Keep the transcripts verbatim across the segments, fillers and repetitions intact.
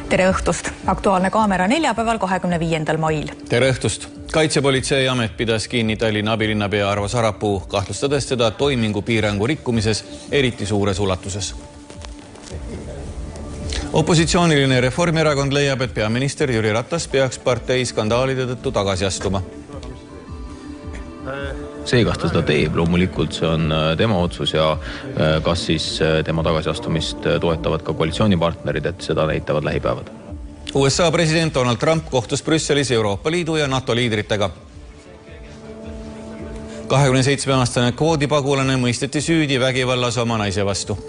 Tere õhtust! Aktuaalne kaamera neljapäeval kahekümne viiendal mail. Tere õhtust! Kaitsepolitseiamet pidas kinni Tallinna abilinnapea Arvo Sarapuu, kahtlustades teda toimingu piirangu rikkumises eriti suures ulatuses. Opositsiooniline Reformierakond leiab, et peaminister Jüri Ratas peaks partei skandaalide tõttu tagasi astuma. See, kas ta seda teeb, loomulikult see on tema otsus ja kas siis tema tagasiastumist toetavad ka koalitsioonipartnerid, et seda näitavad lähipäevad. U S A president Donald Trump kohtus Brüsselis Euroopa Liidu ja NATO liidritega. kahekümne seitsme aastane kvoodipagulane mõisteti süüdi vägivallas oma naise vastu.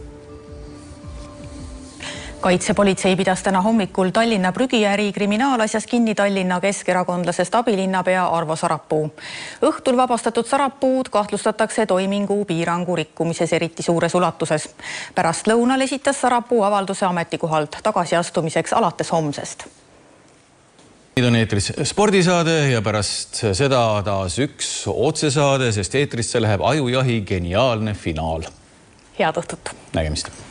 Kaitsepolitsei pidas täna hommikul Tallinna prügiäri kriminaalasjas kinni Tallinna keskerakondlasest abilinnapea Arvo Sarapuu. Õhtul vabastatud Sarapuud kahtlustatakse toimingu piirangu rikkumises eriti suures ulatuses. Pärast lõunal esitas Sarapuu avalduse ametikohalt tagasiastumiseks alates homsest. Nüüd on eetris spordisaade ja pärast seda taas üks otsesaade, sest eetrisse läheb ajujahi geniaalne finaal. Head õhtut! Nägemist!